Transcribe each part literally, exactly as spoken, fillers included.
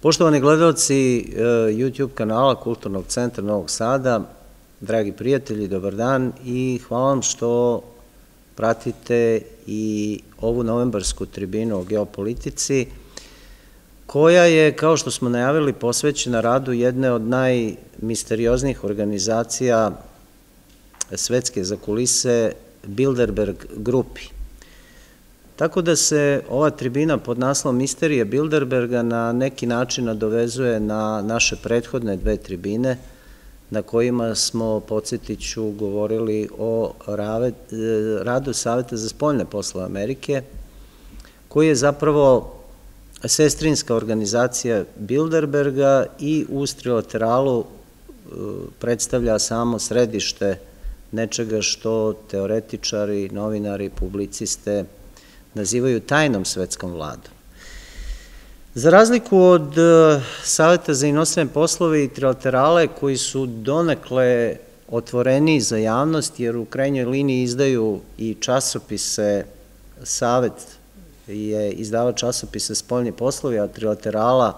Poštovani gledalci YouTube kanala Kulturnog centra Novog Sada, dragi prijatelji, dobar dan i hvala vam što pratite i ovu novembarsku tribinu o geopolitici, koja je, kao što smo najavili, posvećena radu jedne od najmisterioznijih organizacija svetske zakulise, Bilderberg grupi. Tako da se ova tribina pod naslovom Misterije Bilderberga na neki način nadovezuje na naše prethodne dve tribine na kojima smo, podsjetit ću, govorili o radu Saveta za spoljne poslove Amerike, koji je zapravo sestrinska organizacija Bilderberga i uz trilateralu predstavlja samo središte nečega što teoretičari, novinari, publiciste nazivaju tajnom svetskom vladom. Za razliku od Saveta za inostrane poslove i trilaterale, koji su donekle otvoreni za javnost, jer u krajnjoj liniji izdaju i časopise, Savet je izdava časopise spoljni poslovi, a trilaterala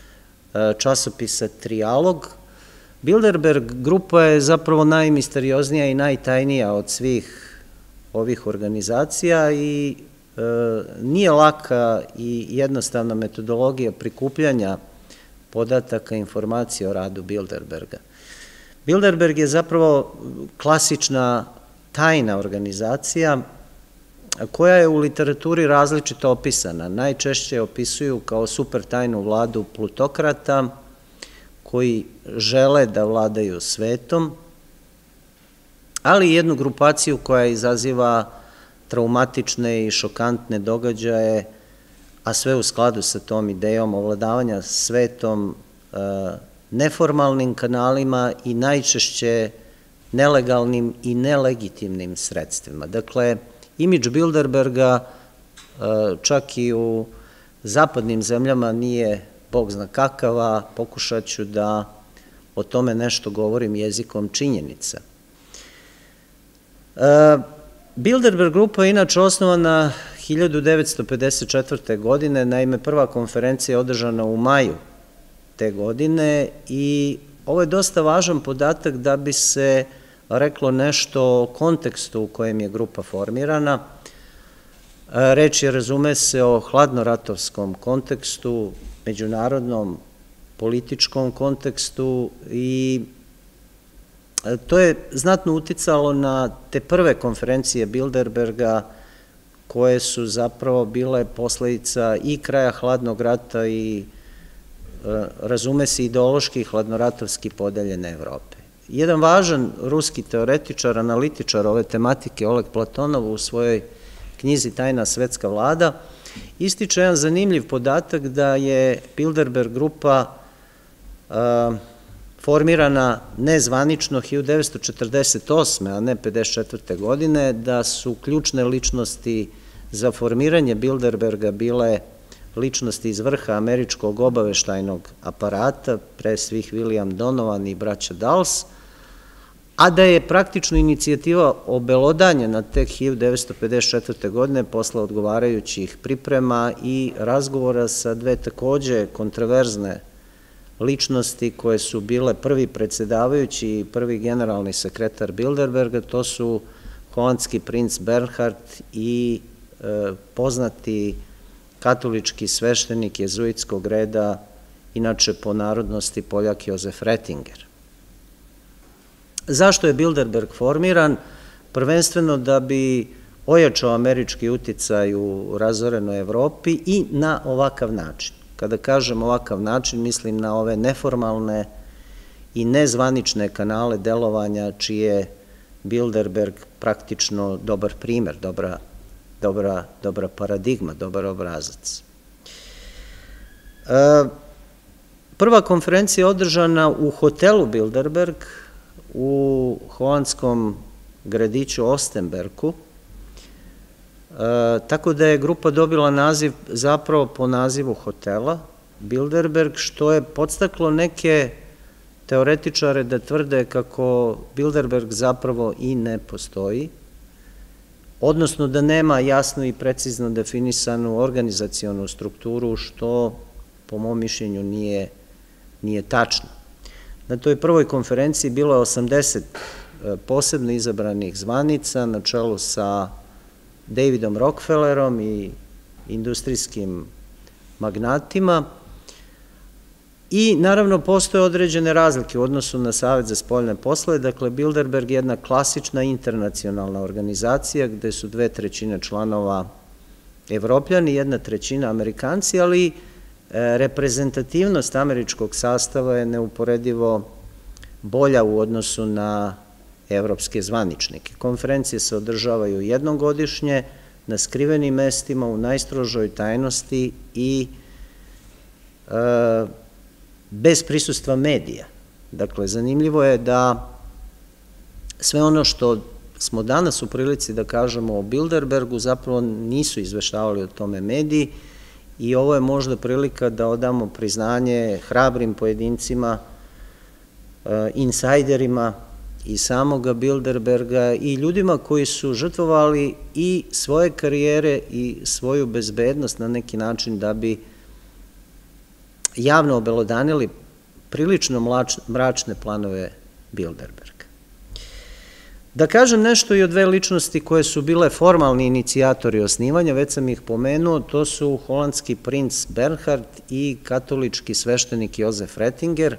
časopisa Trijalog, Bilderberg grupa je zapravo najmisterioznija i najtajnija od svih ovih organizacija i nije laka i jednostavna metodologija prikupljanja podataka i informacija o radu Bilderberga. Bilderberg je zapravo klasična tajna organizacija koja je u literaturi različito opisana. Najčešće opisuju kao super tajnu vladu plutokrata koji žele da vladaju svetom, ali i jednu grupaciju koja izaziva traumatične i šokantne događaje, a sve u skladu sa tom idejom ovladavanja svetom neformalnim kanalima i najčešće nelegalnim i nelegitimnim sredstvima. Dakle, imidž Bilderberga čak i u zapadnim zemljama nije bog zna kakava, pokušat ću da o tome nešto govorim jezikom činjenica. Bilderberg grupa je inače osnovana hiljadu devetsto pedeset četvrte. godine, naime prva konferencija je održana u maju te godine i ovo je dosta važan podatak da bi se reklo nešto o kontekstu u kojem je grupa formirana. Reč je, razume se, o hladnoratovskom kontekstu, međunarodnom političkom kontekstu i to je znatno uticalo na te prve konferencije Bilderberga koje su zapravo bile posledica i kraja hladnog rata i, razume se, ideološki hladnoratovski podeljene Evrope. Jedan važan ruski teoretičar, analitičar ove tematike, Oleg Platonov, u svojoj knjizi Tajna svetska vlada, ističe jedan zanimljiv podatak da je Bilderberg grupa formirana nezvanično hiljadu devetsto četrdeset osme. a ne pedeset četvrte. godine, da su ključne ličnosti za formiranje Bilderberga bile ličnosti iz vrha američkog obaveštajnog aparata, pre svih William Donovan i braća Dals, a da je praktično inicijativa obelodanjena tek hiljadu devetsto pedeset četvrte. godine posle odgovarajućih priprema i razgovora sa dve takođe kontraverzne ličnosti koje su bile prvi predsedavajući i prvi generalni sekretar Bilderberga, to su holandski princ Bernhard i poznati katolički sveštenik jezuitskog reda, inače po narodnosti Poljak Jozef Retinger. Zašto je Bilderberg formiran? Prvenstveno da bi ojačao američki uticaj u razorenoj Evropi i na ovakav način. Kada kažem ovakav način, mislim na ove neformalne i nezvanične kanale delovanja, čiji je Bilderberg praktično dobar primer, dobra, dobra, dobra paradigma, dobar obrazac. Prva konferencija je održana u hotelu Bilderberg u holandskom gradiću Ostenberku, tako da je grupa dobila naziv zapravo po nazivu hotela Bilderberg, što je podstaklo neke teoretičare da tvrde kako Bilderberg zapravo i ne postoji, odnosno da nema jasno i precizno definisanu organizacionu strukturu, što po mom mišljenju nije, nije tačno. Na toj prvoj konferenciji bilo je osamdeset posebno izabranih zvanica na čelu sa Davidom Rockefellerom i industrijskim magnatima i naravno postoje određene razlike u odnosu na Savet za spoljne poslove. Dakle, Bilderberg je jedna klasična internacionalna organizacija gde su dve trećine članova Evropljani, jedna trećina Amerikanci, ali reprezentativnost američkog sastava je neuporedivo bolja u odnosu na evropske zvaničnike. Konferencije se održavaju jednom godišnje, na skrivenim mestima, u najstrožoj tajnosti i e, bez prisustva medija. Dakle, zanimljivo je da sve ono što smo danas u prilici da kažemo o Bilderbergu zapravo nisu izveštavali o tome mediji i ovo je možda prilika da odamo priznanje hrabrim pojedincima, e, insajderima i samoga Bilderberga i ljudima koji su žrtvovali i svoje karijere i svoju bezbednost na neki način da bi javno obelodanili prilično mračne planove Bilderberga. Da kažem nešto i o dve ličnosti koje su bile formalni inicijatori osnivanja, već sam ih pomenuo, to su holandski princ Bernhard i katolički sveštenik Jozef Ratzinger.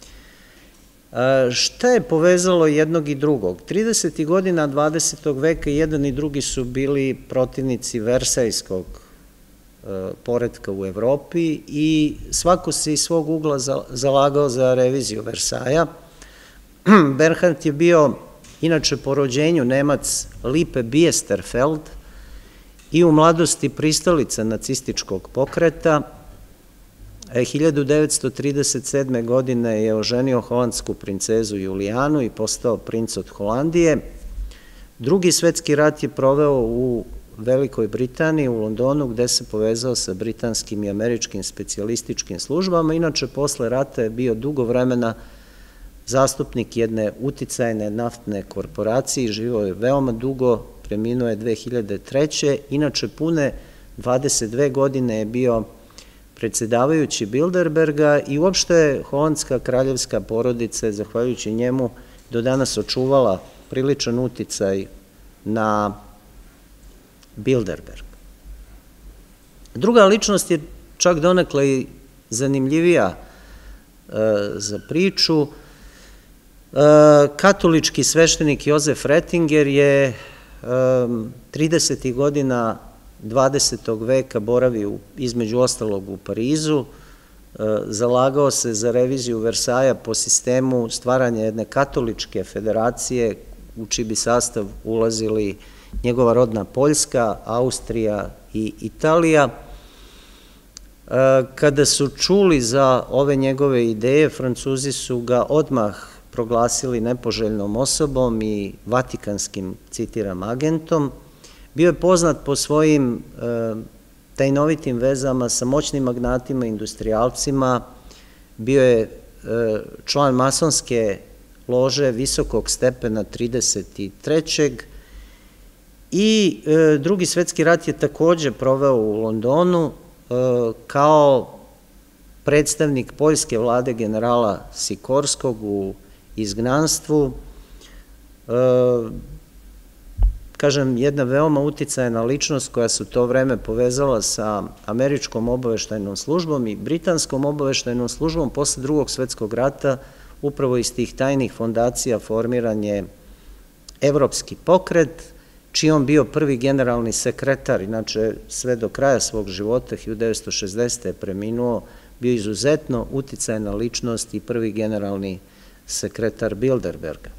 Šta je povezalo jednog i drugog? tridesetih godina dvadesetog veka jedan i drugi su bili protivnici Versajskog poretka u Evropi i svako se iz svog ugla zalagao za reviziju Versaja. Bernhard je bio inače po rođenju Nemac Lipe Biesterfeld i u mladosti pristalica nacističkog pokreta. hiljadu devetsto trideset sedme. godine je oženio holandsku princezu Julijanu i postao princ od Holandije. Drugi svetski rat je proveo u Velikoj Britaniji, u Londonu, gde se povezao sa britanskim i američkim specijalističkim službama. Inače, posle rata je bio dugo vremena zastupnik jedne uticajne naftne korporacije i živio je veoma dugo, preminuo je dve hiljade treće. Inače, pune dvadeset dve godine je bio predsedavajući Bilderberga i uopšte je holandska kraljevska porodica, zahvaljujući njemu, do danas očuvala priličan uticaj na Bilderberg. Druga ličnost je čak donekle i zanimljivija za priču. Katolički sveštenik Jozef Ratzinger je tridesetih godina dvadesetog veka boravio između ostalog u Parizu, zalagao se za reviziju Versaja po sistemu stvaranja jedne katoličke federacije u čiji bi sastav ulazili njegova rodna Poljska, Austrija i Italija. Kada su čuli za ove njegove ideje, Francuzi su ga odmah proglasili nepoželjnom osobom i vatikanskim, citiram, agentom. Bio je poznat po svojim tajnovitim vezama sa moćnim magnatima, industrijalcima, bio je član masonske lože visokog stepena trideset trećeg i Drugi svetski rat je takođe proveo u Londonu kao predstavnik poljske vlade generala Sikorskog u izgnanstvu. Kažem, jedna veoma uticajna ličnost koja se u to vreme povezala sa američkom obaveštajnom službom i britanskom obaveštajnom službom. Posle Drugog svetskog rata upravo iz tih tajnih fondacija formiran je Evropski pokret, čiji on bio prvi generalni sekretar, inače sve do kraja svog života, hiljadu devetsto šezdesete. je preminuo, bio izuzetno uticajna ličnost i prvi generalni sekretar Bilderberga.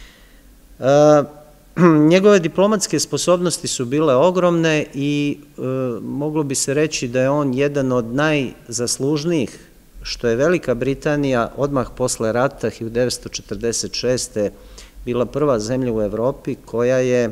Njegove diplomatske sposobnosti su bile ogromne i moglo bi se reći da je on jedan od najzaslužnijih, što je Velika Britanija odmah posle rata hiljadu devetsto četrdeset šeste. bila prva zemlja u Evropi koja je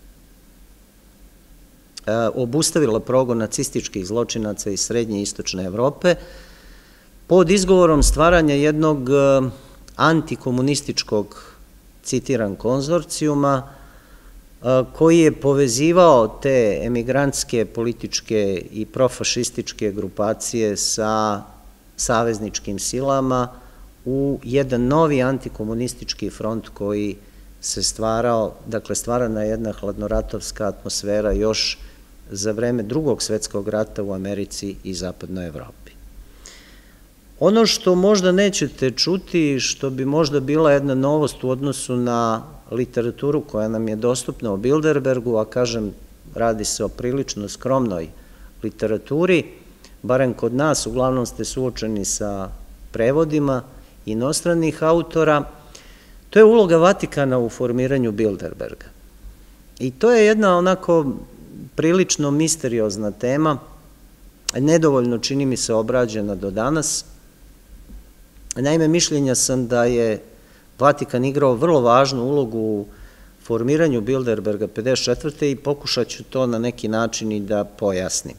obustavila progon nacističkih zločinaca iz srednje i istočne Evrope pod izgovorom stvaranja jednog antikomunističkog, citiram, konzorcijuma koji je povezivao te emigrantske, političke i profašističke grupacije sa savezničkim silama u jedan novi antikomunistički front koji se stvarao, dakle stvarana jedna hladnoratovska atmosfera još za vreme Drugog svetskog rata u Americi i Zapadnoj Evropi. Ono što možda nećete čuti, što bi možda bila jedna novost u odnosu na literaturu koja nam je dostupna o Bilderbergu, a kažem, radi se o prilično skromnoj literaturi, barem kod nas, uglavnom ste suočeni sa prevodima inostranih autora, to je uloga Vatikana u formiranju Bilderberga. I to je jedna onako prilično misteriozna tema, nedovoljno čini mi se obrađena do danas. Naime, mišljenja sam da je Vatikan igrao vrlo važnu ulogu u formiranju Bilderberga pedeset četvrte i pokušat ću to na neki način i da pojasnim.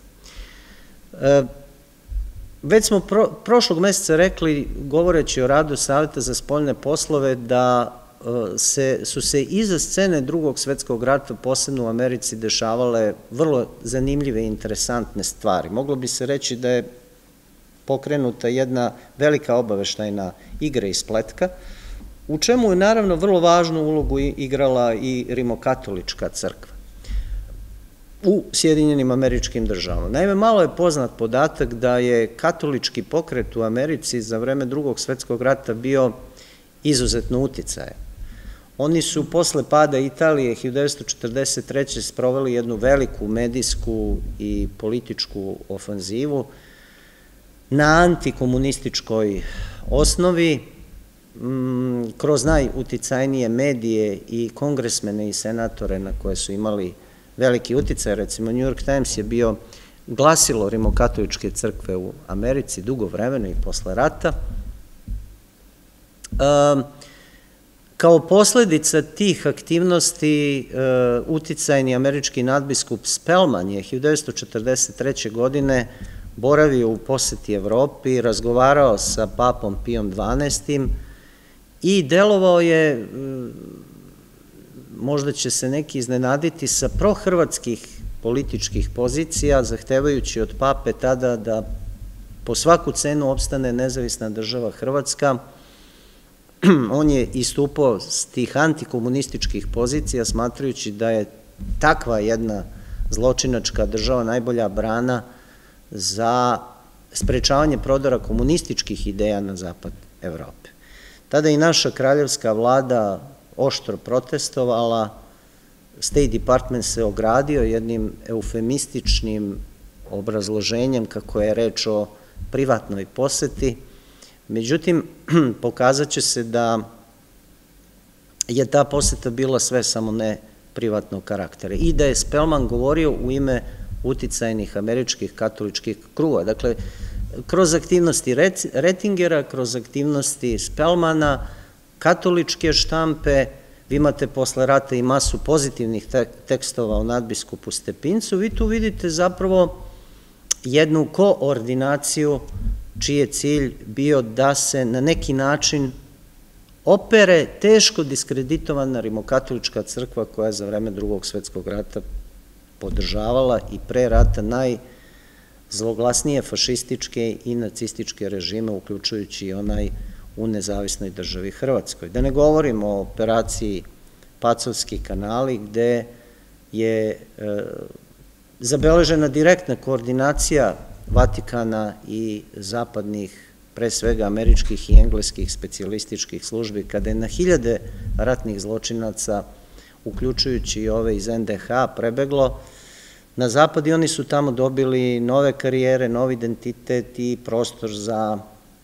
Već smo prošlog meseca rekli, govoreći o radu Saveta za spoljne poslove, da su se iza scene Drugog svetskog rata, posebno u Americi, dešavale vrlo zanimljive i interesantne stvari. Moglo bi se reći da je pokrenuta jedna velika obaveštajna igra i spletka, u čemu je naravno vrlo važnu ulogu igrala i rimokatolička crkva u Sjedinjenim Američkim Državama. Naime, malo je poznat podatak da je katolički pokret u Americi za vreme Drugog svetskog rata bio izuzetno uticajan. Oni su posle pada Italije hiljadu devetsto četrdeset treće sproveli jednu veliku medijsku i političku ofanzivu na antikomunističkoj osnovi, kroz najuticajnije medije i kongresmene i senatore na koje su imali veliki uticaj. Recimo, New York Times je bio glasilo rimokatoličke crkve u Americi dugo vremena i posle rata. Kao posledica tih aktivnosti uticajni američki nadbiskup Spellman je hiljadu devetsto četrdeset treće. godine boravio u poseti Evropi, razgovarao sa papom Pijom dvanaestim i delovao je, možda će se neki iznenaditi, sa prohrvatskih političkih pozicija, zahtevajući od pape tada da po svaku cenu opstane nezavisna država Hrvatska. On je istupao s tih antikomunističkih pozicija, smatrajući da je takva jedna zločinačka država najbolja brana za sprečavanje prodora komunističkih ideja na zapad Evrope. Tada i naša kraljevska vlada oštro protestovala, State Department se ogradio jednim eufemističnim obrazloženjem kako je reč o privatnoj poseti. Međutim, pokazat će se da je ta poseta bila sve samo ne privatnog karaktera i da je Spellman govorio u ime uticajnih američkih katoličkih krugova. Dakle, kroz aktivnosti Rettingera, kroz aktivnosti Spellmana, katoličke štampe, vi imate posle rata i masu pozitivnih tekstova o nadbiskupu Stepincu, vi tu vidite zapravo jednu koordinaciju čiji je cilj bio da se na neki način opere teško diskreditovana rimokatolička crkva koja je za vreme Drugog svetskog rata podržavala i pre rata najzloglasnije fašističke i nacističke režime, uključujući i onaj u nezavisnoj državi Hrvatskoj. Da ne govorimo o operaciji Pacovski kanali, gde je zabeležena direktna koordinacija Vatikana i zapadnih, pre svega američkih i engleskih specijalističkih službi, kada je na hiljade ratnih zločinaca, uključujući i ove iz en de ha, prebeglo na zapad i oni su tamo dobili nove karijere, novi identitet i prostor za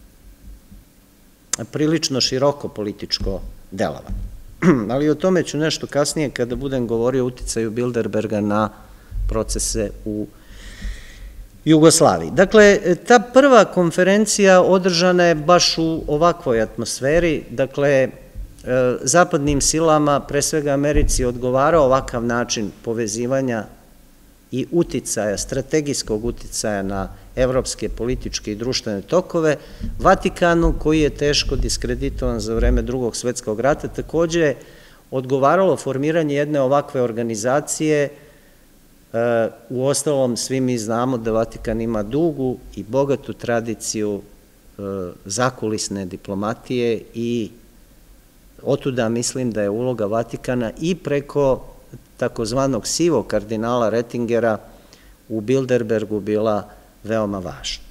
prilično široko političko delovanje. Ali o tome ću nešto kasnije kada budem govorio o uticaju Bilderberga na procese u Jugoslaviji. Dakle, ta prva konferencija održana je baš u ovakvoj atmosferi, dakle, zapadnim silama, pre svega Americi, odgovarao ovakav način povezivanja i uticaja, strategijskog uticaja na evropske političke i društvene tokove. Vatikanu, koji je teško diskreditovan za vreme Drugog svetskog rata, takođe je odgovaralo formiranje jedne ovakve organizacije. U ostalom, svi mi znamo da Vatikan ima dugu i bogatu tradiciju zakulisne diplomatije i otuda mislim da je uloga Vatikana i preko takozvanog sivog kardinala Rettingera u Bilderbergu bila veoma važna.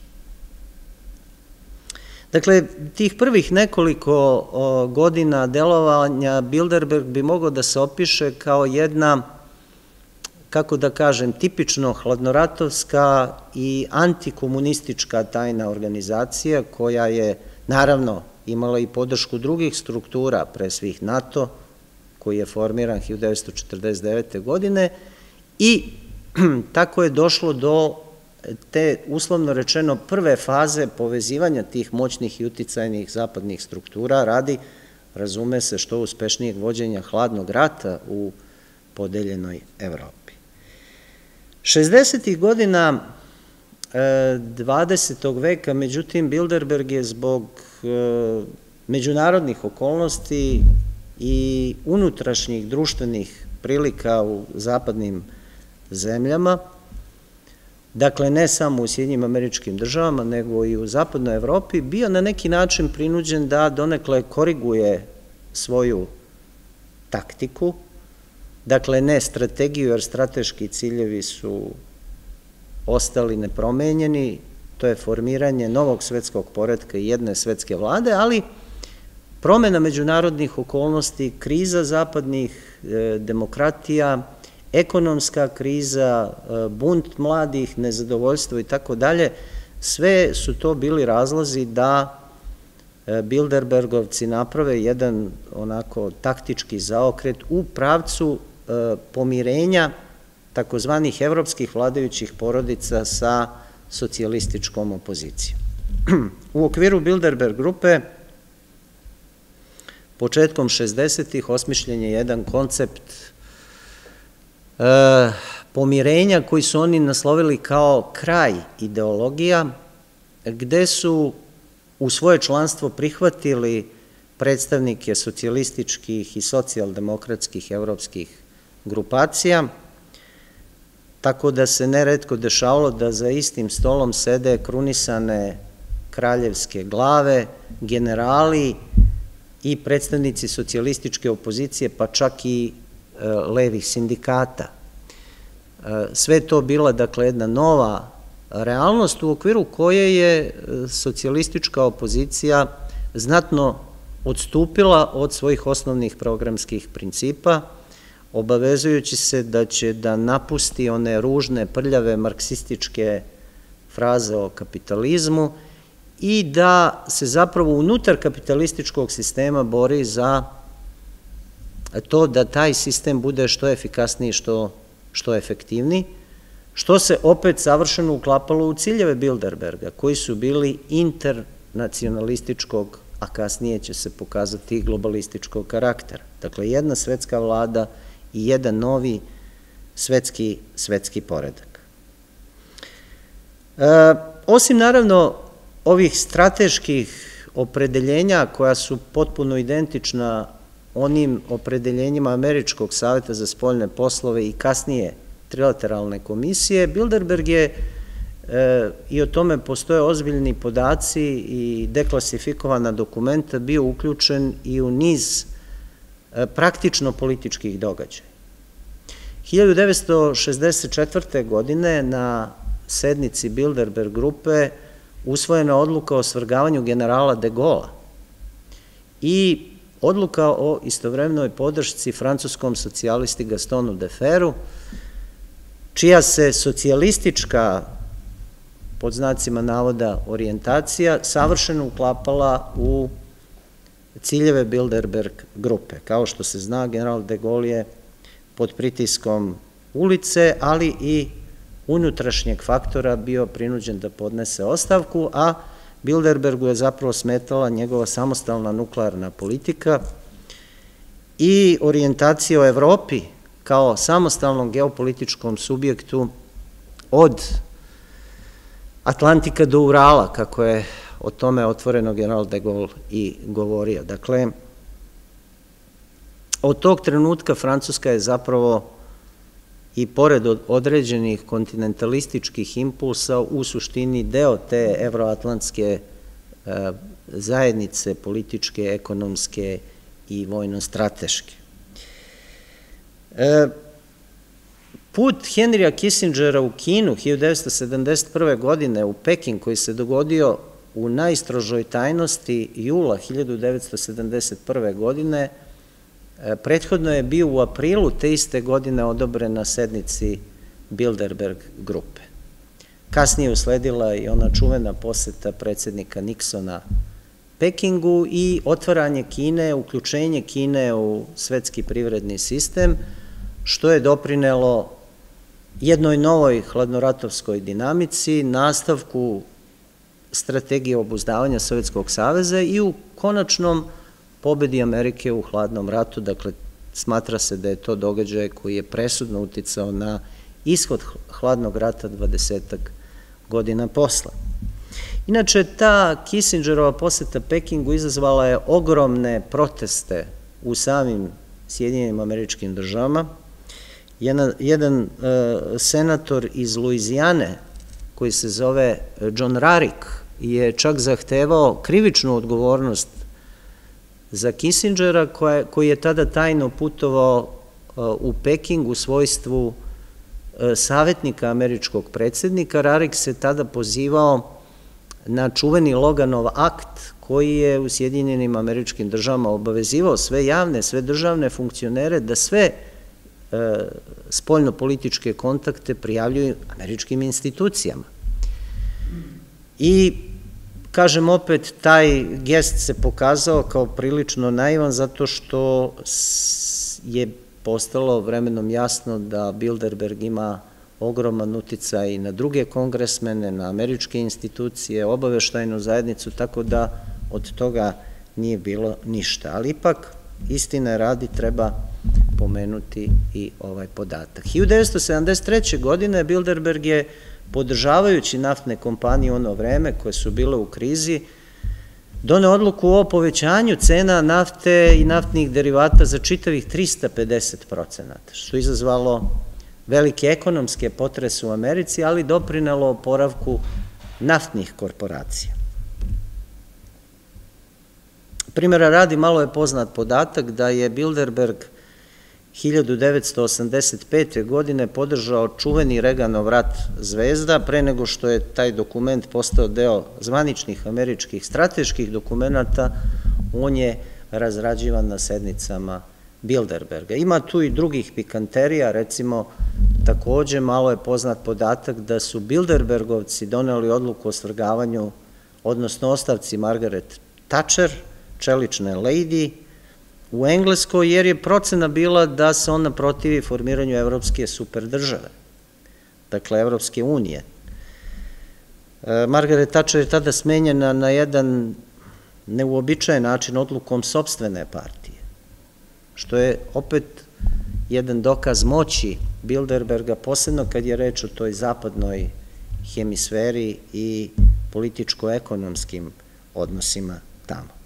Dakle, tih prvih nekoliko godina delovanja Bilderberg bi mogao da se opiše kao jedna, kako da kažem, tipično hladnoratovska i antikomunistička tajna organizacija koja je, naravno, imala i podršku drugih struktura, pre svih NATO, koji je formiran hiljadu devetsto četrdeset devete. godine i tako je došlo do te, uslovno rečeno, prve faze povezivanja tih moćnih i uticajnih zapadnih struktura radi, razume se, što uspešnijeg vođenja hladnog rata u podeljenoj Evropi. šezdesetih godina dvadesetog veka, međutim, Bilderberg je zbog međunarodnih okolnosti i unutrašnjih društvenih prilika u zapadnim zemljama, dakle ne samo u Sjedinjenim Američkim Državama, nego i u zapadnoj Evropi, bio na neki način prinuđen da donekle koriguje svoju taktiku, dakle ne strategiju, jer strateški ciljevi su ostali nepromenjeni, to je formiranje novog svetskog poretka i jedne svetske vlade, ali promena međunarodnih okolnosti, kriza zapadnih demokratija, ekonomska kriza, bunt mladih, nezadovoljstvo i tako dalje, sve su to bili razlozi da Bilderbergovci naprave jedan onako taktički zaokret u pravcu pomirenja takozvanih evropskih vladajućih porodica sa socijalističkom opozicijom. U okviru Bilderberg grupe početkom šezdesetih osmišljen je jedan koncept pomirenja koji su oni naslovili kao kraj ideologija, gde su u svoje članstvo prihvatili predstavnike socijalističkih i socijaldemokratskih evropskih grupacija, tako da se neretko dešavalo da za istim stolom sede krunisane kraljevske glave, generali i predstavnici socijalističke opozicije, pa čak i levih sindikata. Sve je to bila, dakle, jedna nova realnost u okviru koje je socijalistička opozicija znatno odstupila od svojih osnovnih programskih principa, obavezujući se da će da napusti one ružne, prljave, marksističke fraze o kapitalizmu i da se zapravo unutar kapitalističkog sistema bori za to da taj sistem bude što efikasniji, što efektivniji, što se opet savršeno uklapalo u ciljeve Bilderberga, koji su bili internacionalističkog, a kasnije će se pokazati i globalističkog karaktera. Dakle, jedna svetska vlada i jedan novi svetski, svetski poredak. Osim, naravno, ovih strateških opredeljenja koja su potpuno identična onim opredeljenjima Američkog saveta za spoljne poslove i kasnije trilateralne komisije, Bilderberg je, i o tome postoje ozbiljni podaci i deklasifikovana dokumenta, bio uključen i u niz praktično političkih događaja. hiljadu devetsto šezdeset četvrte. godine na sednici Bilderberg grupe usvojena odluka o svrgavanju generala de Gaulla i odluka o istovremenoj podršci francuskom socijalisti Gastonu Deferru, čija se socijalistička, pod znacima navoda, orijentacija savršeno uklapala u ciljeve Bilderberg grupe. Kao što se zna, general de Gaulle je pod pritiskom ulice, ali i unutrašnjeg faktora bio prinuđen da podnese ostavku, a Bilderbergu je zapravo smetala njegova samostalna nuklearna politika i orijentacija o Evropi kao samostalnom geopolitičkom subjektu od Atlantika do Urala, kako je o tome otvoreno general de Gaulle i govorio. Dakle, od tog trenutka Francuska je zapravo i pored određenih kontinentalističkih impulsa u suštini deo te evroatlantske zajednice političke, ekonomske i vojno-strateške. Put Henrya Kissingera u Kinu hiljadu devetsto sedamdeset prve. godine u Peking, koji se dogodio u najstrožoj tajnosti jula hiljadu devetsto sedamdeset prve. godine, prethodno je bio u aprilu te iste godine odobren na sednici Bilderberg grupe. Kasnije usledila i ona čuvena poseta predsednika Nixona Pekingu i otvaranje Kine, uključenje Kine u svetski privredni sistem, što je doprinelo jednoj novoj hladnoratovskoj dinamici, nastavku strategije obuzdavanja Sovjetskog saveza i u konačnom pobedi Amerike u hladnom ratu. Dakle, smatra se da je to događaj koji je presudno uticao na ishod hladnog rata dvadesetak godina posla. Inače, ta Kissingerova poseta Pekingu izazvala je ogromne proteste u samim Sjedinjenim Američkim Državama. Jedan senator iz Luizijane, koji se zove John Rarik, je čak zahtevao krivičnu odgovornost za Kissingera, koji je tada tajno putovao u Peking u svojstvu savjetnika američkog predsednika. Rarik se tada pozivao na čuveni Loganov akt, koji je u Sjedinjenim Američkim Državama obavezivao sve javne, sve državne funkcionere da sve spoljno-političke kontakte prijavljuju američkim institucijama. I, kažem opet, taj gest se pokazao kao prilično naivan zato što je postalo vremenom jasno da Bilderberg ima ogroman uticaj i na druge kongresmene, na američke institucije, obaveštajnu zajednicu, tako da od toga nije bilo ništa. Ali ipak, istine radi, treba pomenuti i ovaj podatak. hiljadu devetsto sedamdeset treće. godine Bilderberg je, podržavajući naftne kompanije u ono vreme koje su bile u krizi, doneo odluku o povećanju cena nafte i naftnih derivata za čitavih trista pedeset procenata, što je izazvalo velike ekonomske potrese u Americi, ali doprinelo oporavku naftnih korporacija. Primjera radi, malo je poznat podatak da je Bilderberg hiljadu devetsto osamdeset pete. godine podržao čuveni Reaganov rat Zvezda, pre nego što je taj dokument postao deo zvaničnih američkih strateških dokumenta, on je razrađivan na sednicama Bilderberga. Ima tu i drugih pikanterija, recimo, takođe malo je poznat podatak da su Bilderbergovci doneli odluku o svrgavanju, odnosno ostavci Margaret Thatcher, čelične lady, u Engleskoj, jer je procena bila da se ona protivi formiranju evropske superdržave, dakle Evropske unije. Margaret Thatcher je tada smenjena na jedan neuobičajen način odlukom sopstvene partije, što je opet jedan dokaz moći Bilderberga, posebno kad je reč o toj zapadnoj hemisferi i političko-ekonomskim odnosima tamo.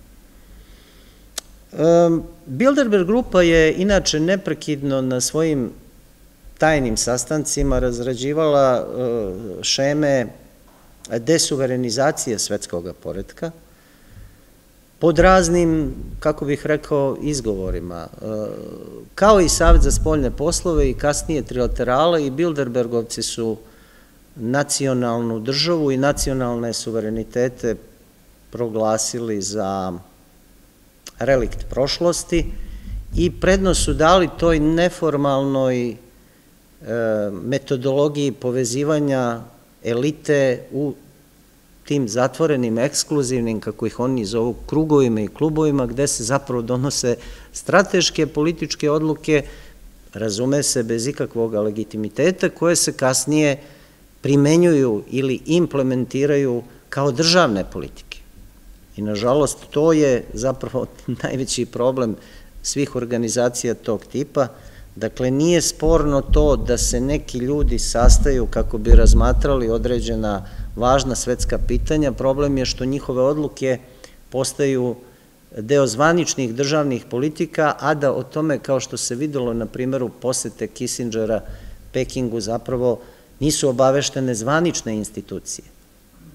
Bilderberg grupa je inače neprekidno na svojim tajnim sastancima razrađivala šeme desuverenizacije svetskog poretka pod raznim, kako bih rekao, izgovorima. Kao i Savet za spoljne poslove i kasnije trilaterala, i Bilderbergovci su nacionalnu državu i nacionalne suverenitete proglasili za relikt prošlosti i prednost su dali toj neformalnoj metodologiji povezivanja elite u tim zatvorenim, ekskluzivnim, kako ih oni zovu, krugovima i klubovima, gde se zapravo donose strateške političke odluke, razume se, bez ikakvog legitimiteta, koje se kasnije primenjuju ili implementiraju kao državne politike. I, nažalost, to je zapravo najveći problem svih organizacija tog tipa. Dakle, nije sporno to da se neki ljudi sastaju kako bi razmatrali određena važna svetska pitanja. Problem je što njihove odluke postaju deo zvaničnih državnih politika, a da o tome, kao što se videlo na primjeru posete Kissingera Pekingu, zapravo nisu obaveštene zvanične institucije.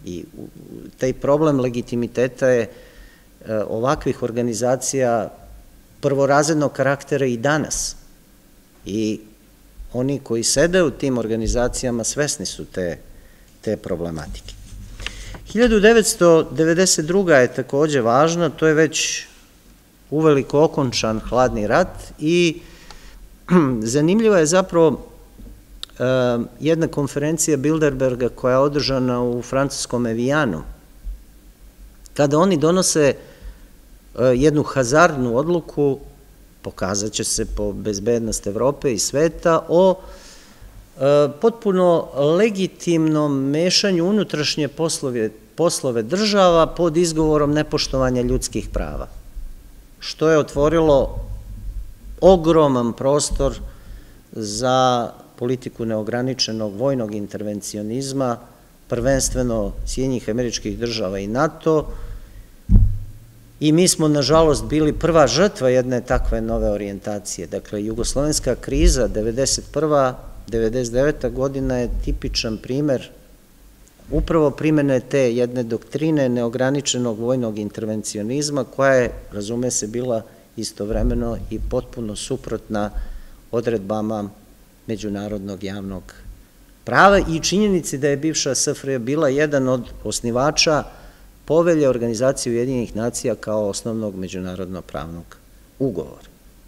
I taj problem legitimiteta je ovakvih organizacija prvorazrednog karaktera i danas. I oni koji sede u tim organizacijama svesni su te, te problematike. hiljadu devetsto devedeset druga. je takođe važna, to je već uveliko okončan hladni rat i zanimljiva je zapravo jedna konferencija Bilderberga koja je održana u francuskom Evijanu, kada oni donose jednu hazardnu odluku, pokazat će se po bezbednost Evrope i sveta, o potpuno legitimnom mešanju unutrašnje poslove, poslove država pod izgovorom nepoštovanja ljudskih prava, što je otvorilo ogroman prostor za politiku neograničenog vojnog intervencionizma, prvenstveno Sjedinjenih Američkih Država i NATO, i mi smo, nažalost, bili prva žrtva jedne takve nove orijentacije. Dakle, jugoslovenska kriza devedeset prva devedeset deveta. godina je tipičan primer upravo primene te jedne doktrine neograničenog vojnog intervencionizma, koja je, razume se, bila istovremeno i potpuno suprotna odredbama međunarodnog javnog prava i činjenici da je bivša S F R J bila jedan od osnivača Povelje Organizacije Ujedinjenih nacija kao osnovnog međunarodnog pravnog ugovora.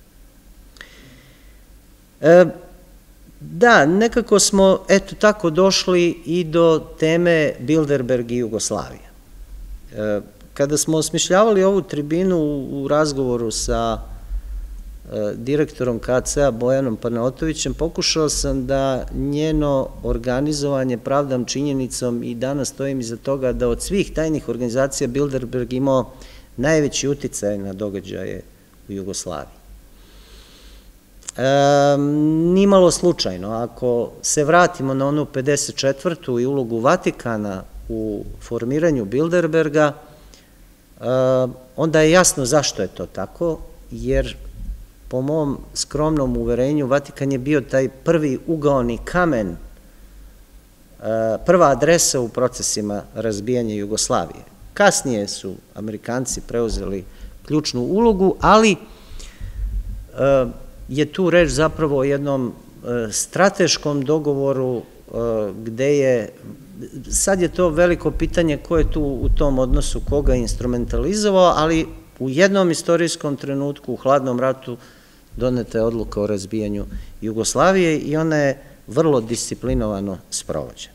E, da, nekako smo, eto tako, došli i do teme Bilderberg i Jugoslavija. E, kada smo osmišljavali ovu tribinu u razgovoru sa direktorom K C-a Bojanom Panaotovićem, pokušao sam da njeno organizovanje pravdam činjenicom i danas stojim iza toga da od svih tajnih organizacija Bilderberg imao najveći uticaj na događaje u Jugoslaviji. E, nimalo slučajno, ako se vratimo na onu pedeset četvrtu i ulogu Vatikana u formiranju Bilderberga, e, onda je jasno zašto je to tako, jer po mom skromnom uverenju, Vatikan je bio taj prvi ugaoni kamen, prva adresa u procesima razbijanja Jugoslavije. Kasnije su Amerikanci preuzeli ključnu ulogu, ali je tu reč zapravo o jednom strateškom dogovoru gde je, sad je to veliko pitanje ko je tu u tom odnosu koga instrumentalizovao, ali u jednom istorijskom trenutku, u hladnom ratu, doneta je odluka o razbijanju Jugoslavije i ona je vrlo disciplinovano sprovođena.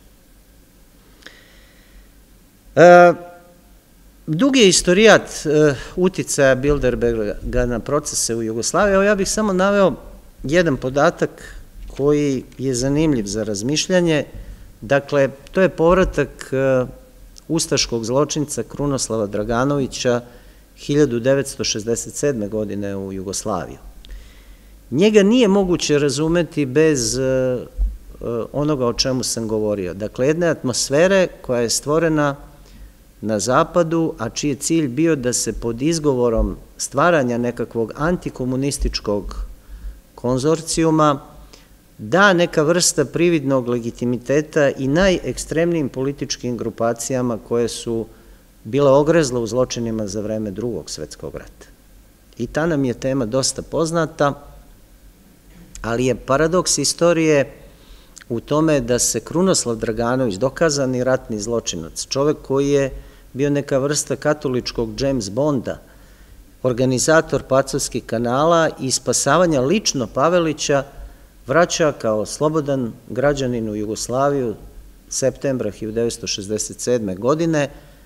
E, dug je istorijat e, uticaja Bilderberga na procese u Jugoslaviji. Evo, ja bih samo naveo jedan podatak koji je zanimljiv za razmišljanje. Dakle, to je povratak e, ustaškog zločinca Krunoslava Draganovića hiljadu devetsto šezdeset sedme. godine u Jugoslaviju. Njega nije moguće razumeti bez onoga o čemu sam govorio. Dakle, jedne atmosfere koja je stvorena na zapadu, a čiji je cilj bio da se pod izgovorom stvaranja nekakvog antikomunističkog konzorcijuma da neka vrsta prividnog legitimiteta i najekstremnijim političkim grupacijama koje su bile ogrezle u zločinima za vreme Drugog svetskog rata. I ta nam je tema dosta poznata, ali je paradoks istorije u tome da se Krunoslav Draganović, dokazani ratni zločinac, čovek koji je bio neka vrsta katoličkog James Bonda, organizator Pacovskih kanala i spasavanja lično Pavelića, vraća kao slobodan građanin u Jugoslaviju septembra hiljadu devetsto šezdeset sedme. godine,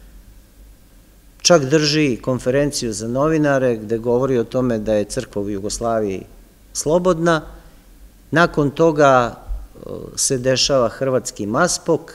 čak drži konferenciju za novinare gde govori o tome da je crkva u Jugoslaviji slobodna. Nakon toga se dešava hrvatski maspok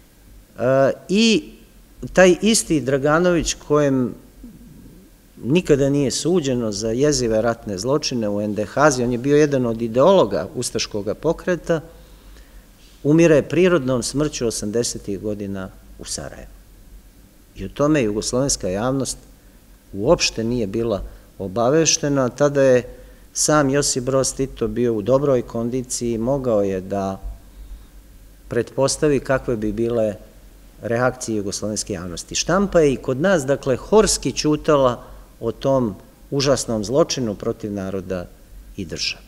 i taj isti Draganović, kojem nikada nije suđeno za jezive ratne zločine u Endehaziji, on je bio jedan od ideologa ustaškog pokreta, umire prirodnom smrću osamdesetih godina u Sarajevu. I o tome jugoslovenska javnost uopšte nije bila obaveštena. Tada je sam Josip Broz Tito bio u dobroj kondiciji, mogao je da pretpostavi kakve bi bile reakcije jugoslovenske javnosti. Štampa je i kod nas, dakle, horski ćutala o tom užasnom zločinu protiv naroda i države.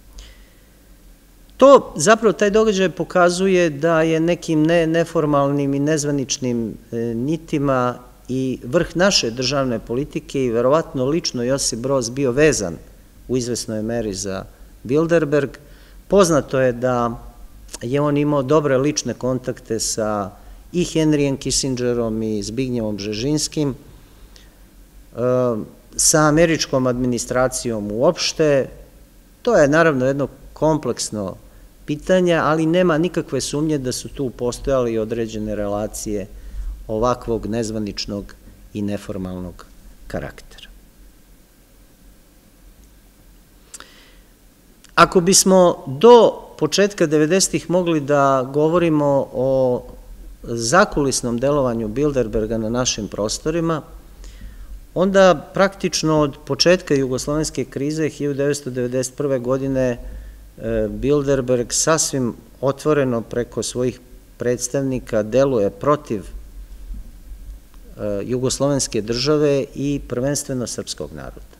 To, zapravo, taj događaj pokazuje da je nekim neformalnim i nezvaničnim nitima i vrh naše državne politike i verovatno lično Josip Broz bio vezan u izvesnoj meri za Bilderberg. Poznato je da je on imao dobre lične kontakte sa i Henryjem Kissingerom i Zbignjevom Bžežinskim, sa američkom administracijom uopšte. To je naravno jedno kompleksno pitanje, ali nema nikakve sumnje da su tu postojali određene relacije ovakvog nezvaničnog i neformalnog karaktera. Ako bismo do početka devedesetih mogli da govorimo o zakulisnom delovanju Bilderberga na našim prostorima, onda praktično od početka jugoslovenske krize hiljadu devetsto devedeset prve. godine Bilderberg sasvim otvoreno preko svojih predstavnika deluje protiv jugoslovenske države i prvenstveno srpskog naroda.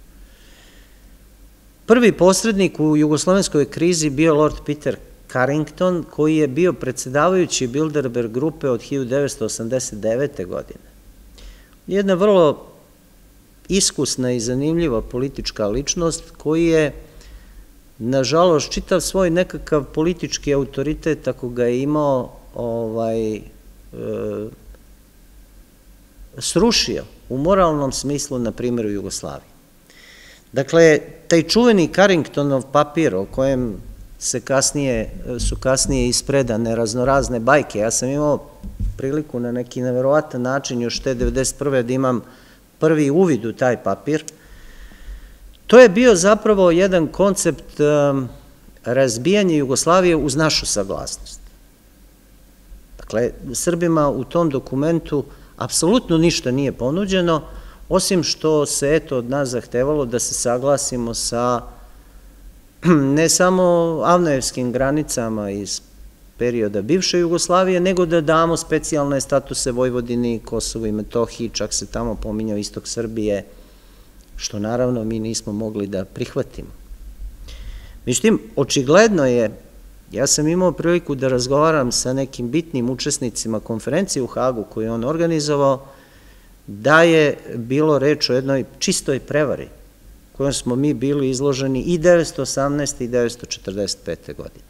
Prvi posrednik u jugoslovenskoj krizi bio Lord Peter Carrington, koji je bio predsedavajući Bilderberg grupe od hiljadu devetsto osamdeset devete. godine. Jedna vrlo iskusna i zanimljiva politička ličnost koji je, nažalost, čitav svoj nekakav politički autoritet, ako ga je imao, srušio u moralnom smislu, na primjer, u Jugoslaviji. Dakle, taj čuveni Carringtonov papir o kojem su kasnije ispredane raznorazne bajke, ja sam imao priliku na neki neverovatan način još te devedeset prve. da imam prvi uvid u taj papir. To je bio zapravo jedan koncept razbijanja Jugoslavije uz našu saglasnost. Dakle, Srbima u tom dokumentu apsolutno ništa nije ponuđeno, osim što se eto od nas zahtevalo da se saglasimo sa ne samo avnojevskim granicama iz perioda bivše Jugoslavije, nego da damo specijalne statuse Vojvodini, Kosovu i Metohiji, čak se tamo pominjao istok Srbije, što naravno mi nismo mogli da prihvatimo. Međutim, očigledno je, ja sam imao priliku da razgovaram sa nekim bitnim učesnicima konferencije u Hagu koju je on organizovao, da je bilo reč o jednoj čistoj prevari kojom smo mi bili izloženi i devetsto osamnaeste. i devetsto četrdeset pete. godine.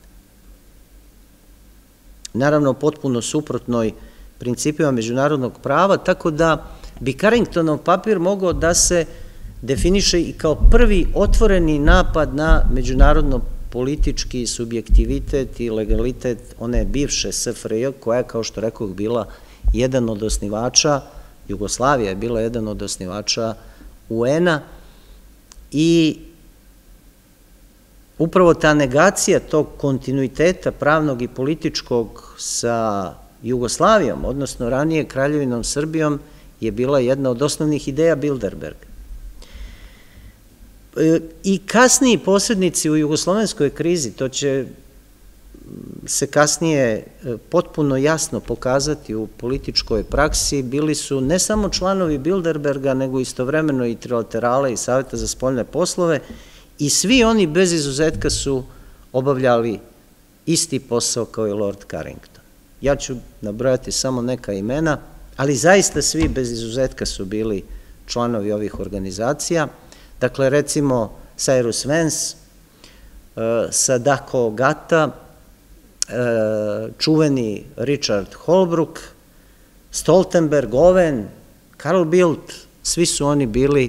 Naravno, potpuno suprotnoj principima međunarodnog prava, tako da bi Carringtonov papir mogao da se definiše i kao prvi otvoreni napad na međunarodno politički subjektivitet i legalitet one bivše S F R J, koja je, kao što rekoh, bila jedan od osnivača, Jugoslavija je bila jedan od osnivača U N-a, i upravo ta negacija tog kontinuiteta pravnog i političkog sa Jugoslavijom, odnosno ranije Kraljevinom Srbijom, je bila jedna od osnovnih ideja Bilderberga. I kasniji posrednici u jugoslovenskoj krizi, to će se kasnije potpuno jasno pokazati u političkoj praksi, bili su ne samo članovi Bilderberga, nego istovremeno i Trilaterale i Saveta za spoljne poslove, i svi oni bez izuzetka su obavljali isti posao kao i Lord Carrington. Ja ću nabrojati samo neka imena, ali zaista svi bez izuzetka su bili članovi ovih organizacija. Dakle, recimo Cyrus Vance, Sadako Ogata, čuveni Richard Holbrooke, Stoltenberg, Owen, Carl Bildt, svi su oni bili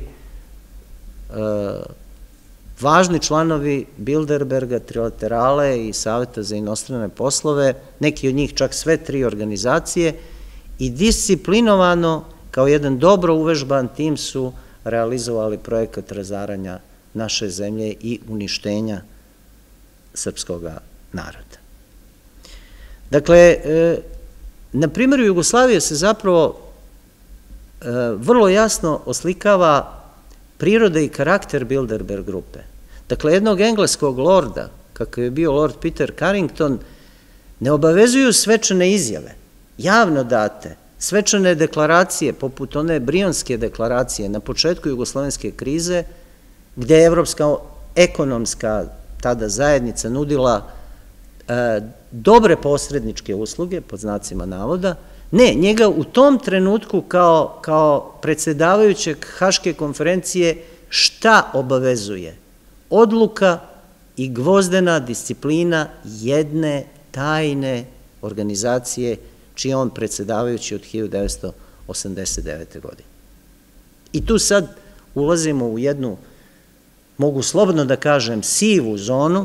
važni članovi Bilderberga, Trilaterale i Saveta za inostrane poslove, neki od njih čak sve tri organizacije, i disciplinovano, kao jedan dobro uvežban tim, su realizovali projekat razaranja naše zemlje i uništenja srpskog naroda. Dakle, na primjeru Jugoslavije se zapravo vrlo jasno oslikava priroda i karakter Bilderberg grupe. Dakle, jednog engleskog lorda, kakav je bio Lord Peter Carrington, ne obavezuju svečane izjave, javno date, svečane deklaracije, poput one Brionske deklaracije na početku jugoslovenske krize, gde je Evropska ekonomska tada zajednica nudila dobre posredničke usluge, pod znacima navoda, ne, njega u tom trenutku kao, kao predsedavajućeg Haške konferencije šta obavezuje? Odluka i gvozdena disciplina jedne tajne organizacije čiji je on predsedavajući od hiljadu devetsto osamdeset devete. godine. I tu sad ulazimo u jednu, mogu slobodno da kažem, sivu zonu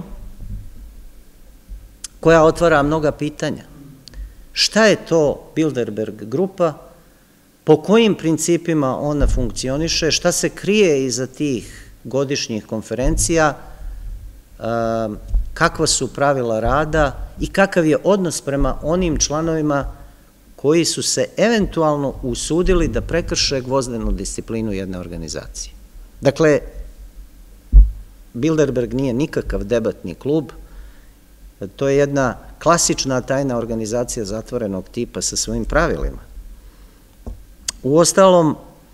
koja otvara mnoga pitanja. Šta je to Bilderberg grupa, po kojim principima ona funkcioniše, šta se krije iza tih godišnjih konferencija, kakva su pravila rada i kakav je odnos prema onim članovima koji su se eventualno usudili da prekrše gvozdenu disciplinu jedne organizacije. Dakle, Bilderberg nije nikakav debatni klub, to je jedna klasična tajna organizacija zatvorenog tipa sa svojim pravilima. Uostalom,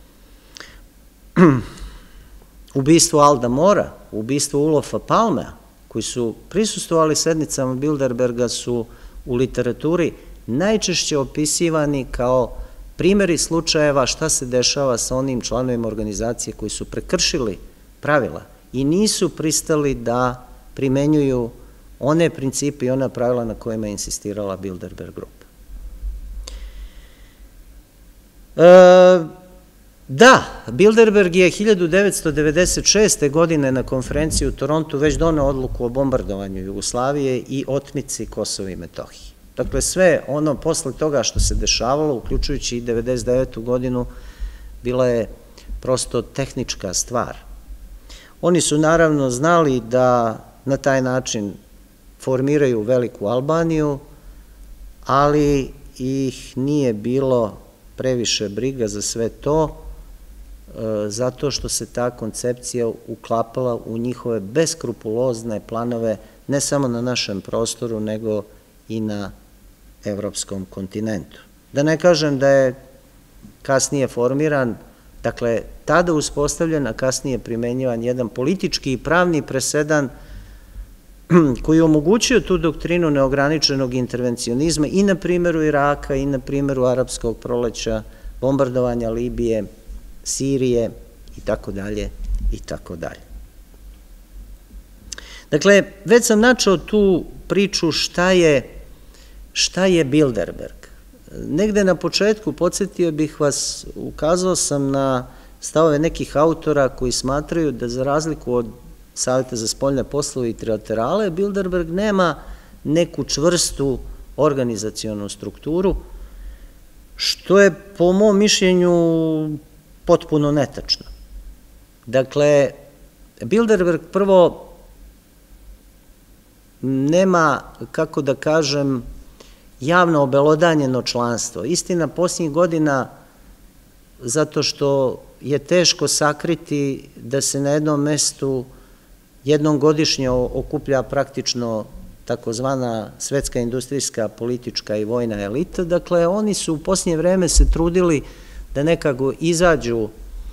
ubistvo Alda Mora, ubistvo Ulofa Palmea, koji su prisustvovali sednicama Bilderberga, su u literaturi najčešće opisivani kao primjeri slučajeva šta se dešava sa onim članovima organizacije koji su prekršili pravila i nisu pristali da primenjuju one principe i ona pravila na kojima je insistirala Bilderberg grupa. Da, Bilderberg je hiljadu devetsto devedeset šeste. godine na konferenciji u Torontu već doneo odluku o bombardovanju Jugoslavije i otmici Kosova i Metohije. Dakle, sve ono posle toga što se dešavalo, uključujući i devedeset devetu. godinu, bila je prosto tehnička stvar. Oni su naravno znali da na taj način formiraju veliku Albaniju, ali ih nije bilo previše briga za sve to, zato što se ta koncepcija uklapala u njihove beskrupulozne planove, ne samo na našem prostoru, nego i na evropskom kontinentu. Da ne kažem da je kasnije formiran, dakle, tada uspostavljen, a kasnije primenjivan jedan politički i pravni presedan koji je omogućio tu doktrinu neograničenog intervencionizma i na primjeru Iraka i na primjeru Arapskog proleća, bombardovanja Libije, Sirije i tako dalje i tako dalje. Dakle, već sam načeo tu priču šta je, šta je Bilderberg. Negde na početku podsjetio bih vas, ukazao sam na stavove nekih autora koji smatraju da za razliku od Saveta za spoljne poslove i trilaterale, Bilderberg nema neku čvrstu organizacionu strukturu, što je po mom mišljenju potpuno netačno. Dakle, Bilderberg prvo nema, kako da kažem, javno obelodanjeno članstvo. Istina, posljednjih godina, zato što je teško sakriti da se na jednom mestu jednom godišnje okuplja praktično takozvana svetska industrijska, politička i vojna elita. Dakle, oni su u posljednje vreme se trudili da nekako izađu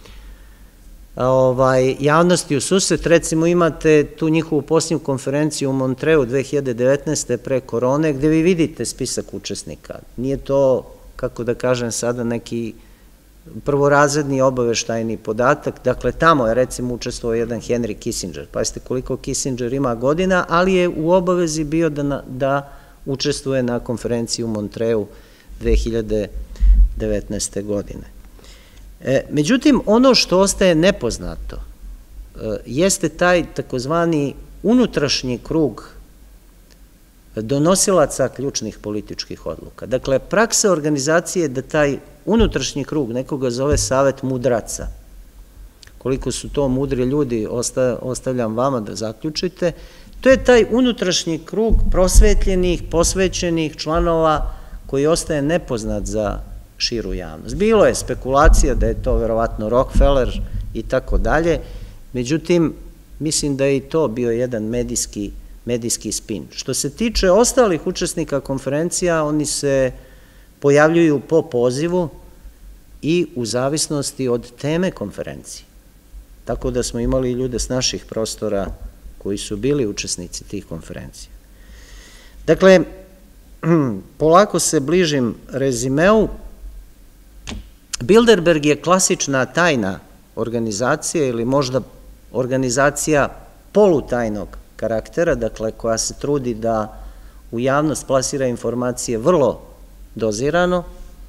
javnosti u susret. Recimo, imate tu njihovu posljednju konferenciju u Montreu dve hiljade devetnaeste. pre korone, gde vi vidite spisak učesnika. Nije to, kako da kažem sada, neki prvorazredni obaveštajni podatak. Dakle, tamo je recimo učestvovao jedan Henry Kissinger. Pazite koliko Kissinger ima godina, ali je u obavezi bio da učestvuje na konferenciji u Montreu dve hiljade devetnaeste. godine. Međutim, ono što ostaje nepoznato jeste taj takozvani unutrašnji krug donosilaca ključnih političkih odluka. Dakle, praksa organizacije je da taj unutrašnji krug, nekoga zove Savet mudraca, koliko su to mudri ljudi, ostavljam vama da zaključite, to je taj unutrašnji krug prosvetljenih, posvećenih članova koji ostaje nepoznat za širu javnost. Bilo je spekulacija da je to verovatno Rockefeller i tako dalje, međutim, mislim da je i to bio jedan medijski medijski spin. Što se tiče ostalih učesnika konferencija, oni se pojavljuju po pozivu i u zavisnosti od teme konferencije. Tako da smo imali ljude s naših prostora koji su bili učesnici tih konferencija. Dakle, polako se bližim rezimeu. Bilderberg je klasična tajna organizacija ili možda organizacija polutajnog karaktera, dakle koja se trudi da u javnost plasira informacije vrlo dozirano,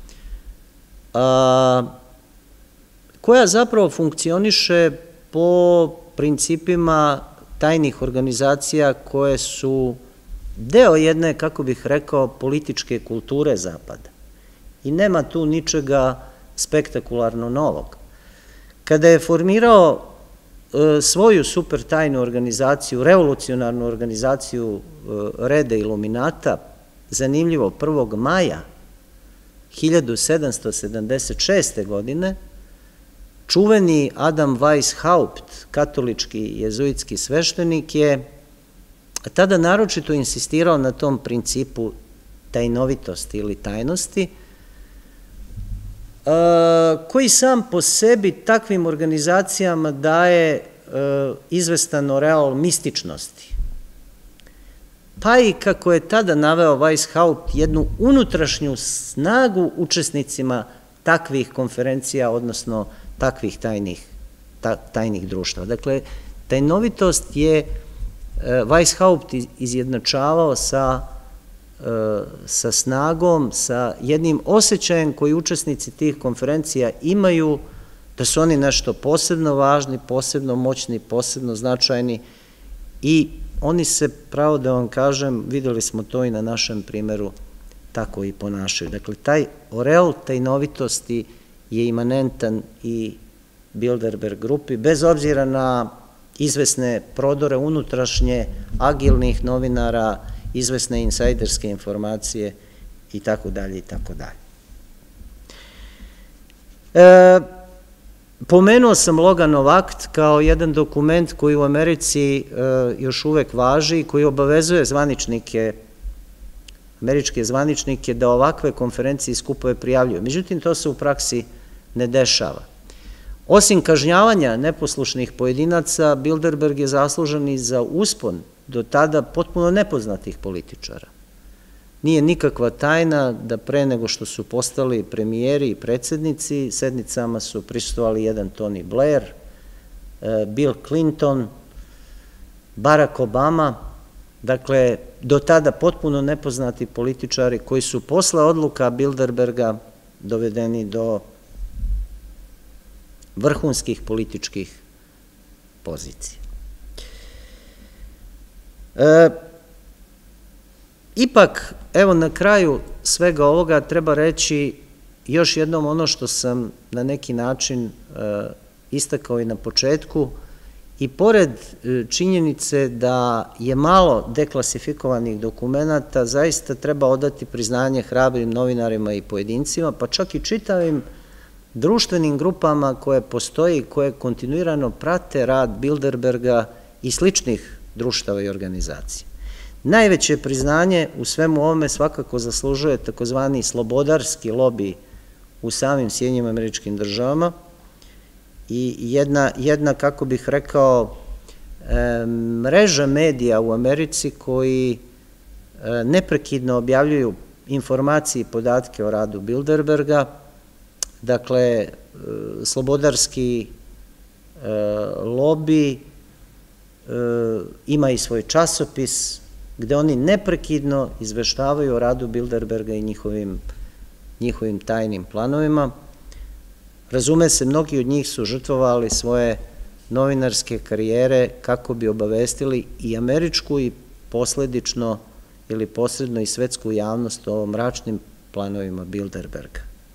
koja zapravo funkcioniše po principima tajnih organizacija koje su deo jedne, kako bih rekao, političke kulture Zapada. I nema tu ničega spektakularno novog. Kada je formirao svoju super tajnu organizaciju, revolucionarnu organizaciju Reda Iluminata, zanimljivo prvog maja hiljadu sedamsto sedamdeset šeste. godine, čuveni Adam Weishaupt, katolički jezuitski sveštenik, je tada naročito insistirao na tom principu tajnovitosti ili tajnosti, koji sam po sebi takvim organizacijama daje izvestan oreal mističnosti. Pa i, kako je tada naveo Weishaupt, jednu unutrašnju snagu učesnicima takvih konferencija, odnosno takvih tajnih društva. Dakle, tajnovitost je Weishaupt izjednačavao sa sa snagom, sa jednim osjećajem koji učesnici tih konferencija imaju da su oni nešto posebno važni, posebno moćni, posebno značajni i oni se, pravo da vam kažem, videli smo to i na našem primeru, tako i ponašaju. Dakle, taj oreol tajnovitosti je imanentan i Bilderberg grupi, bez obzira na izvesne prodore unutrašnje, agilnih novinara, izvesne insajderske informacije i tako dalje i tako dalje. Pomenuo sam Loganov akt kao jedan dokument koji u Americi još uvek važi i koji obavezuje zvaničnike, američke zvaničnike da ovakve konferencije i skupove prijavljuju. Međutim, to se u praksi ne dešava. Osim kažnjavanja neposlušnih pojedinaca, Bilderberg je zaslužan i za uspon do tada potpuno nepoznatih političara. Nije nikakva tajna da pre nego što su postali premijeri i predsednici, sednicama su prisustvovali jedan Tony Blair, Bill Clinton, Barack Obama, dakle, do tada potpuno nepoznati političari koji su posle odluka Bilderberga dovedeni do vrhunskih političkih pozicija. Ipak, evo na kraju svega ovoga treba reći još jednom ono što sam na neki način istakao i na početku, i pored činjenice da je malo deklasifikovanih dokumenata, zaista treba odati priznanje hrabrim novinarima i pojedincima, pa čak i čitavim društvenim grupama koje postoje i koje kontinuirano prate rad Bilderberga i sličnih društava i organizacija. Najveće priznanje u svemu ovome svakako zaslužuje takozvani slobodarski lobi u samim Sjedinjenim Američkim Državama i jedna, jedna, kako bih rekao, mreža medija u Americi koji neprekidno objavljuju informacije i podatke o radu Bilderberga. Dakle, slobodarski lobi ima i svoj časopis gde oni neprekidno izveštavaju o radu Bilderberga i njihovim tajnim planovima. Razume se, mnogi od njih su žrtvovali svoje novinarske karijere kako bi obavestili i američku i posledično ili posredno i svetsku javnost o mračnim planovima Bilderberga.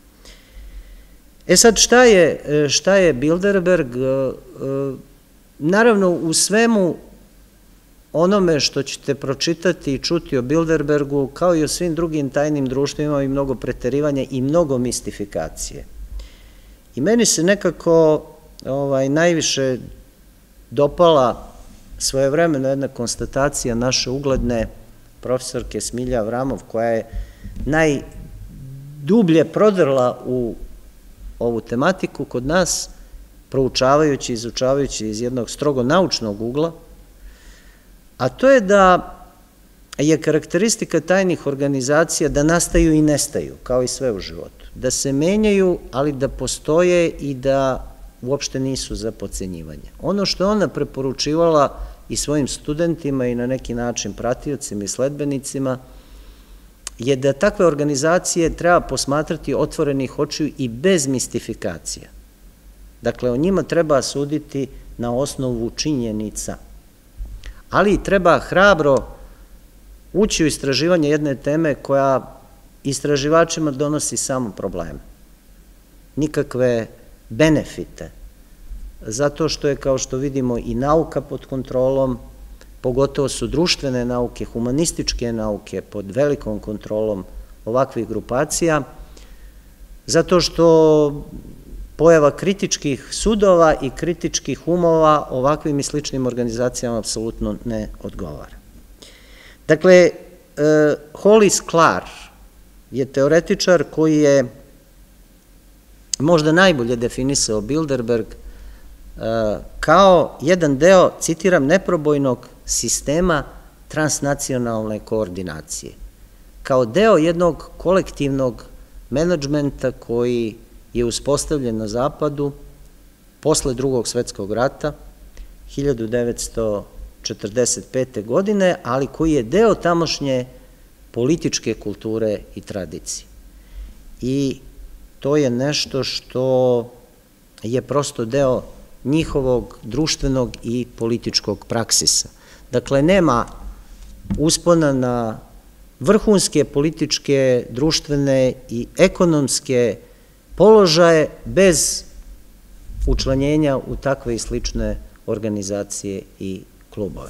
E sad, šta je Bilderberg? Naravno, u svemu onome što ćete pročitati i čuti o Bilderbergu, kao i o svim drugim tajnim društvima, i mnogo preterivanja i mnogo mistifikacije. I meni se nekako najviše dopala svojevremeno jedna konstatacija naše ugledne profesorke Smilje Avramov, koja je dublje prodrla u ovu tematiku kod nas, proučavajući, izučavajući iz jednog strogo naučnog ugla, a to je da je karakteristika tajnih organizacija da nastaju i nestaju, kao i sve u životu. Da se menjaju, ali da postoje i da uopšte nisu za potcenjivanje. Ono što je ona preporučivala i svojim studentima i na neki način pratiocima i sledbenicima je da takve organizacije treba posmatrati otvorenih očiju i bez mistifikacija. Dakle, o njima treba suditi na osnovu činjenica, ali treba hrabro ući u istraživanje jedne teme koja istraživačima donosi samo probleme, nikakve benefite, zato što je, kao što vidimo, i nauka pod kontrolom, pogotovo su društvene nauke, humanističke nauke pod velikom kontrolom ovakvih grupacija, zato što pojava kritičkih sudova i kritičkih umova ovakvim i sličnim organizacijama apsolutno ne odgovara. Dakle, Hollis Clark je teoretičar koji je možda najbolje definisao Bilderberg kao jedan deo, citiram, neprobojnog sistema transnacionalne koordinacije, kao deo jednog kolektivnog menadžmenta koji je uspostavljen na Zapadu posle Drugog svetskog rata, hiljadu devetsto četrdeset pete. godine, ali koji je deo tamošnje političke kulture i tradicije. I to je nešto što je prosto deo njihovog društvenog i političkog praksisa. Dakle, nema uspona na vrhunske političke, društvene i ekonomske položaje bez učlanjenja u takve i slične organizacije i klubove.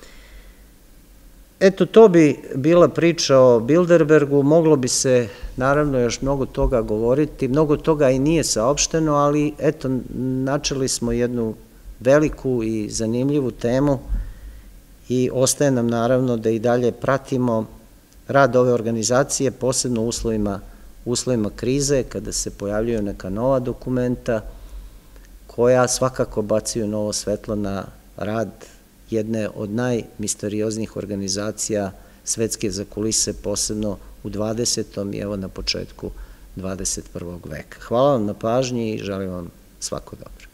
Eto, to bi bila priča o Bilderbergu, moglo bi se naravno još mnogo toga govoriti, mnogo toga i nije saopšteno, ali eto, načeli smo jednu veliku i zanimljivu temu i ostaje nam naravno da i dalje pratimo rad ove organizacije, posebno u uslovima, uslovima krize, kada se pojavljaju neka nova dokumenta koja svakako bacaju novo svetlo na rad jedne od najmisterioznijih organizacija svetske zakulise, posebno u dvadesetom i evo na početku dvadeset prvog veka. Hvala vam na pažnji i želim vam svako dobro.